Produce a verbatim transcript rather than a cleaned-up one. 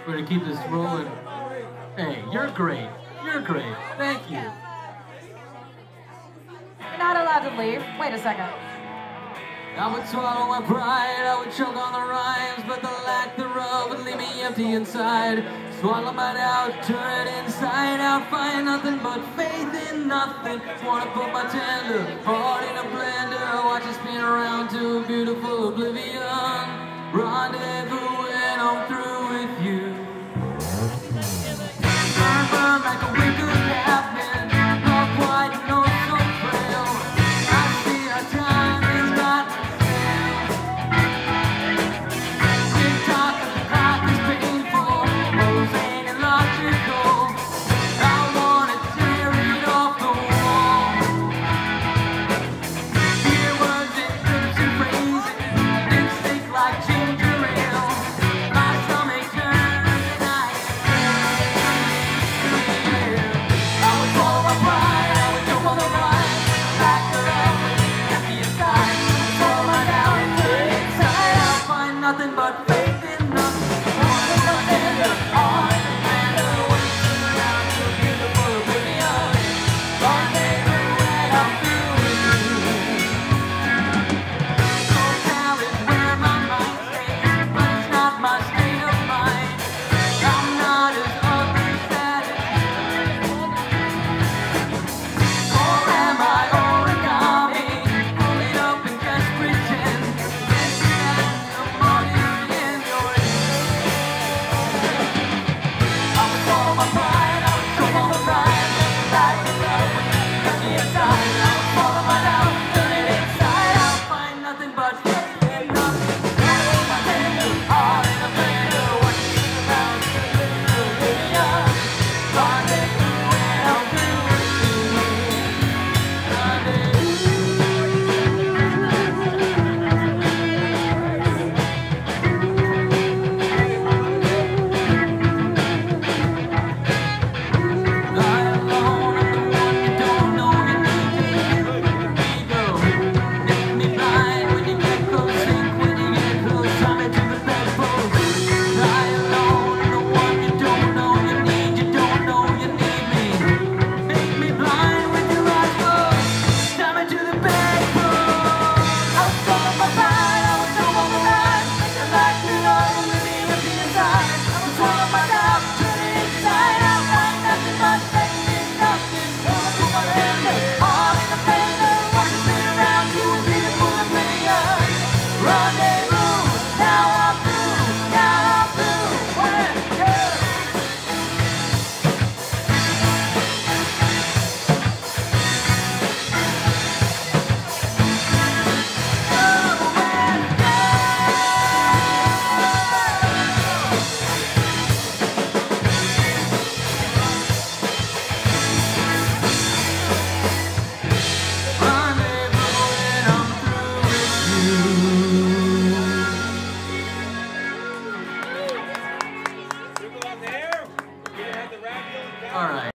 We're gonna keep this rolling. Hey, you're great. You're great. Thank you. You're not allowed to leave. Wait a second. I would swallow my pride, I would choke on the rhymes, but the lack thereof would leave me empty inside. Swallow my doubt, turn it inside out, find nothing but faith in nothing. Wanna put my tender heart in a blender, watch it spin around to a beautiful oblivion. Rendezvous when I'm through with you. Burn, burn like a wicked happening, not quite, no so frail. I see our time is not nothing but faith in nothing. Wanna put tender heart and a whisper around to a beautiful oblivion. Rendezvous when I'm through with you. SoCal is where my mind stays, but it's not my state of mind. I'm not as ugly as that. Or am I origami? Pull it up and just pretend. Swallow my